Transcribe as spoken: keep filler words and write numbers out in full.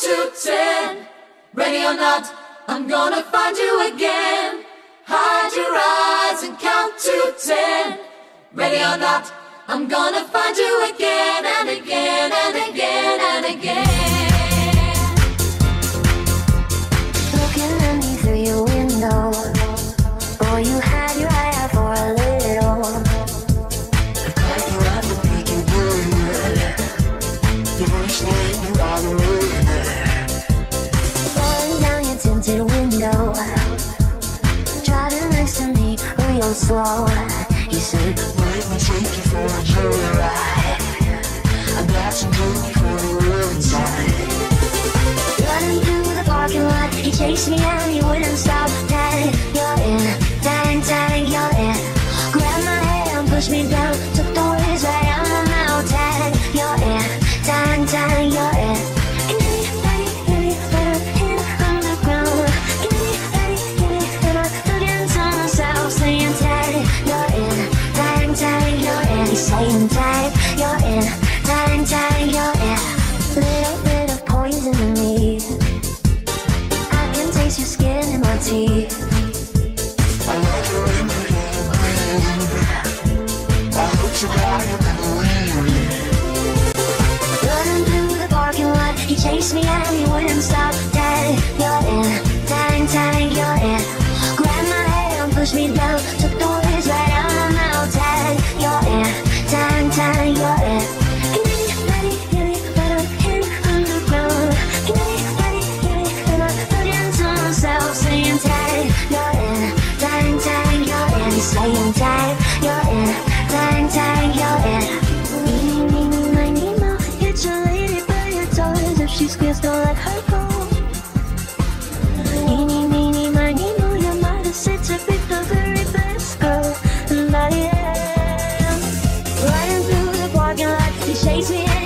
to ten. Ready or not, I'm gonna find you again. Hide your eyes and count to ten. Ready or not, I'm gonna find you again and again and again and again. Looking at me through your window, boy, you had your eye out for a little. Like you're at the peak of brilliant. The first night you got away. Rolling down your tinted window, driving next to me real slow. You said, let me take you for a joyride. I got some Tinky for the roadside. Running through the parking lot, he chased me and he wouldn't stop. Dang, you're in, dang, dang, you're in. Grabbed my hand, pushed me down, took the words right out my mouth. Dang, you're in, dang, dang, you're in. Give me, ready, give me, better hit on the ground. Give me, ready, give me, better look into myself, saying, dang, you're in, dang, dang, you're in. He's saying, dang, you're in, dang, dang, you're in. Little bit of poison in me, I can taste your skin in my teeth. I like your energy and green. I hope you got it and believe me. Running through the parking lot, he chased me and he wouldn't stop. Dang, you're in, dang, dang, you're in. Grabbed my hand, pushed me down, took the words right out my mouth. Dang, you're in, dang, dang, you're in. Give me, ready, give me, better hit on the ground. Give me, ready, give me, better look into myself, saying, dang, you're in, dang, dang, you're in. He's saying, dang, you're in, dang, dang, you're in. Eeny, meeny, miny, moe, hit your lady by your toes. If she squeals, don't let her go. Eeny, meeny, miny, moe, your mother said to pick the very best girl, and I am. Running through the parking lot, he chased me.